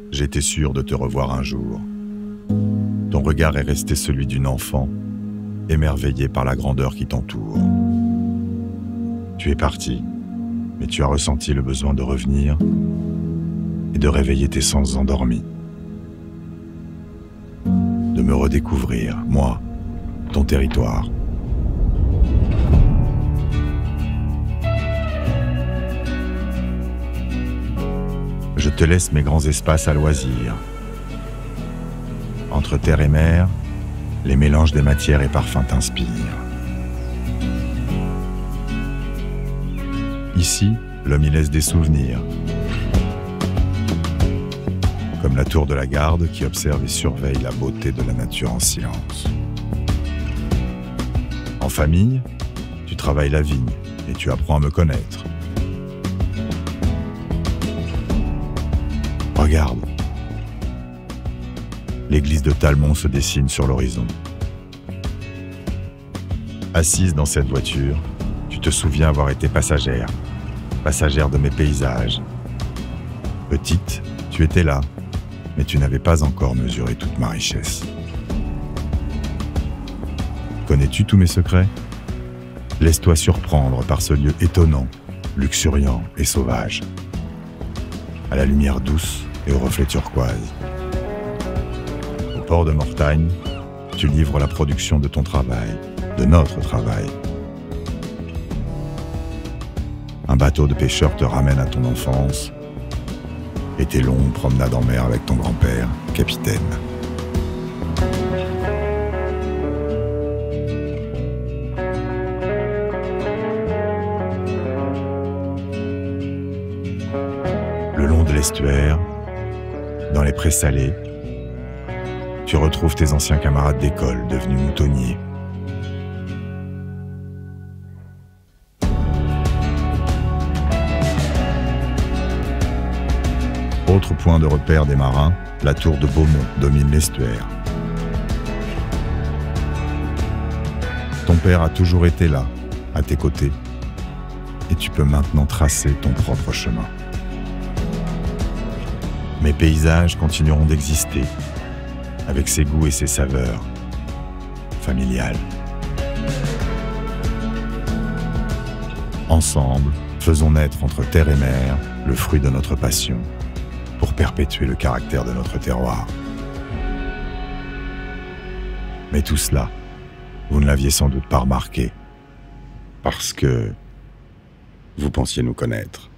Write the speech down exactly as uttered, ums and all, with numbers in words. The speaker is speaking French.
j'étais sûr de te revoir un jour. Ton regard est resté celui d'une enfant, émerveillée par la grandeur qui t'entoure. Tu es parti, mais tu as ressenti le besoin de revenir et de réveiller tes sens endormis. De me redécouvrir, moi, ton territoire. Je te laisse mes grands espaces à loisir. Entre terre et mer, les mélanges des matières et parfums t'inspirent. Ici, l'homme y laisse des souvenirs. Comme la tour de la garde qui observe et surveille la beauté de la nature en silence. En famille, tu travailles la vigne et tu apprends à me connaître. Regarde, l'église de Talmont se dessine sur l'horizon. Assise dans cette voiture, tu te souviens avoir été passagère, passagère de mes paysages. Petite, tu étais là, mais tu n'avais pas encore mesuré toute ma richesse. Connais-tu tous mes secrets? Laisse-toi surprendre par ce lieu étonnant, luxuriant et sauvage. À la lumière douce et au reflet turquoise. Au port de Mortagne, tu livres la production de ton travail, de notre travail. Un bateau de pêcheurs te ramène à ton enfance et tes longues promenades en mer avec ton grand-père, capitaine. Le long de l'estuaire, dans les prés salés, tu retrouves tes anciens camarades d'école devenus moutonniers. Autre point de repère des marins, la tour de Beaumont domine l'estuaire. Ton père a toujours été là, à tes côtés, et tu peux maintenant tracer ton propre chemin. Mes paysages continueront d'exister, avec ses goûts et ses saveurs, familiales. Ensemble, faisons naître entre terre et mer le fruit de notre passion, pour perpétuer le caractère de notre terroir. Mais tout cela, vous ne l'aviez sans doute pas remarqué, parce que vous pensiez nous connaître.